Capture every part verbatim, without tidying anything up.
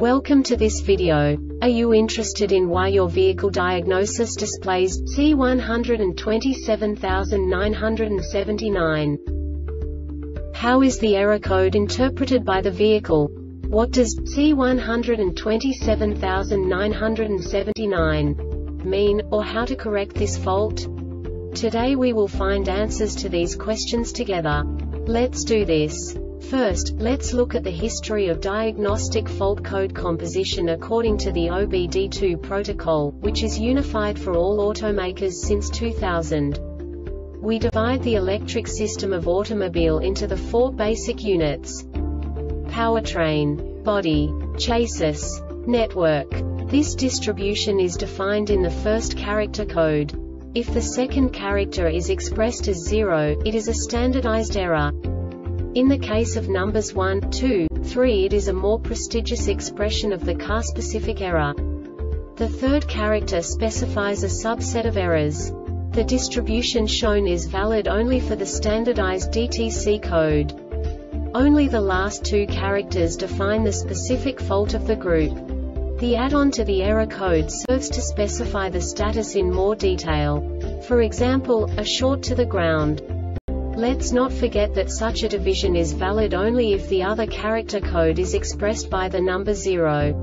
Welcome to this video. Are you interested in why your vehicle diagnosis displays C one hundred twenty-seven thousand nine hundred seventy-nine? How is the error code interpreted by the vehicle? What does C one hundred twenty-seven thousand nine hundred seventy-nine mean, or how to correct this fault? Today we will find answers to these questions together. Let's do this. First, let's look at the history of diagnostic fault code composition according to the O B D two protocol, which is unified for all automakers since two thousand. We divide the electric system of automobile into the four basic units: powertrain, body, chassis, network. This distribution is defined in the first character code. If the second character is expressed as zero, it is a standardized error. In the case of numbers one, two, three, it is a more prestigious expression of the car-specific error. The third character specifies a subset of errors. The distribution shown is valid only for the standardized D T C code. Only the last two characters define the specific fault of the group. The add-on to the error code serves to specify the status in more detail. For example, a short to the ground. Let's not forget that such a division is valid only if the other character code is expressed by the number zero.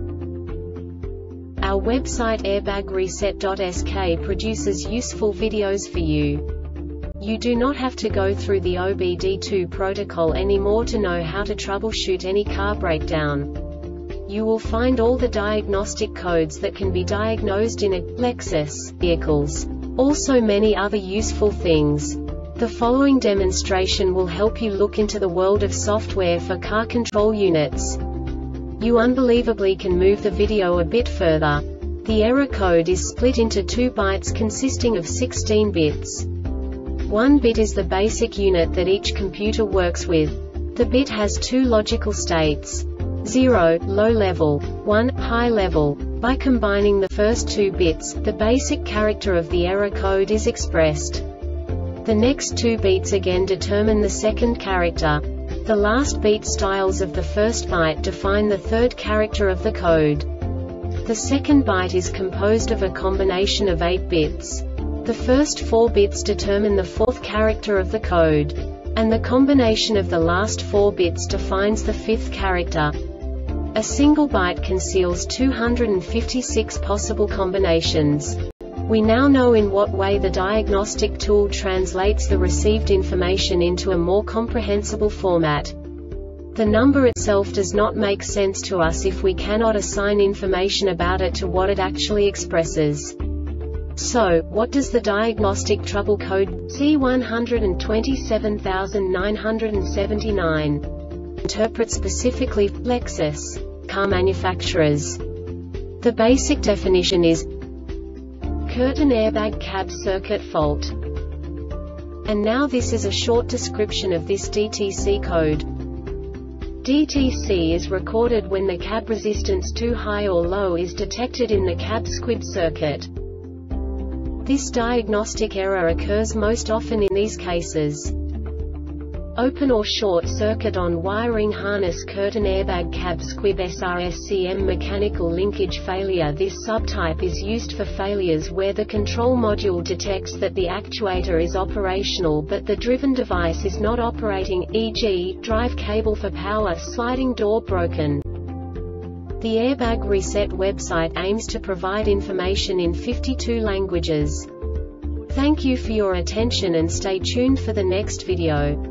Our website airbag reset dot S K produces useful videos for you. You do not have to go through the O B D two protocol anymore to know how to troubleshoot any car breakdown. You will find all the diagnostic codes that can be diagnosed in a Lexus vehicles. Also many other useful things. The following demonstration will help you look into the world of software for car control units. You unbelievably can move the video a bit further. The error code is split into two bytes consisting of sixteen bits. One bit is the basic unit that each computer works with. The bit has two logical states: zero, low level, one, high level. By combining the first two bits, the basic character of the error code is expressed. The next two beats again determine the second character. The last beat styles of the first byte define the third character of the code. The second byte is composed of a combination of eight bits. The first four bits determine the fourth character of the code. And the combination of the last four bits defines the fifth character. A single byte conceals two hundred fifty-six possible combinations. We now know in what way the diagnostic tool translates the received information into a more comprehensible format. The number itself does not make sense to us if we cannot assign information about it to what it actually expresses. So, what does the diagnostic trouble code C one hundred twenty-seven thousand nine hundred seventy-nine interpret specifically for Lexus car manufacturers? The basic definition is curtain airbag cab circuit fault. And now this is a short description of this D T C code. D T C is recorded when the cab resistance too high or low is detected in the cab squib circuit. This diagnostic error occurs most often in these cases: open or short circuit on wiring harness, curtain airbag cab squib, S R S C M mechanical linkage failure. This subtype is used for failures where the control module detects that the actuator is operational but the driven device is not operating, for example, drive cable for power, sliding door broken. The Airbag Reset website aims to provide information in fifty-two languages. Thank you for your attention and stay tuned for the next video.